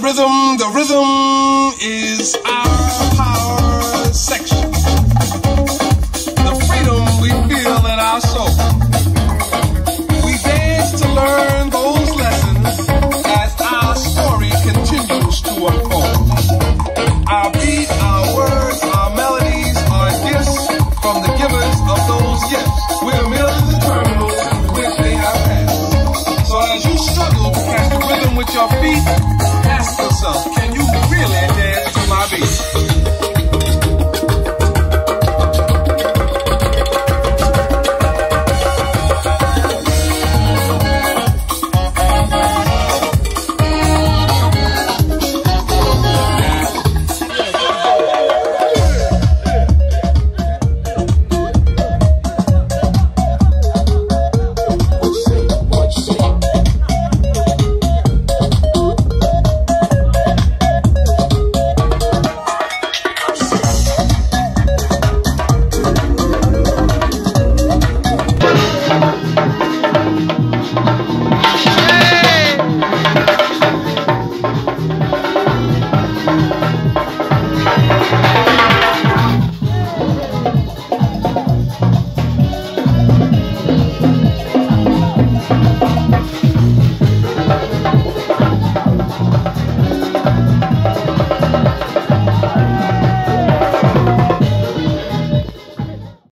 The rhythm is our power section. The freedom we feel in our soul. We dance to learn those lessons as our story continues to unfold. Our beat, our words, our melodies are gifts from the givers of those gifts. We're merely the terminals through which they have passed. So as you struggle to catch the rhythm with your feet, ask yourself, can you really dance to my beat?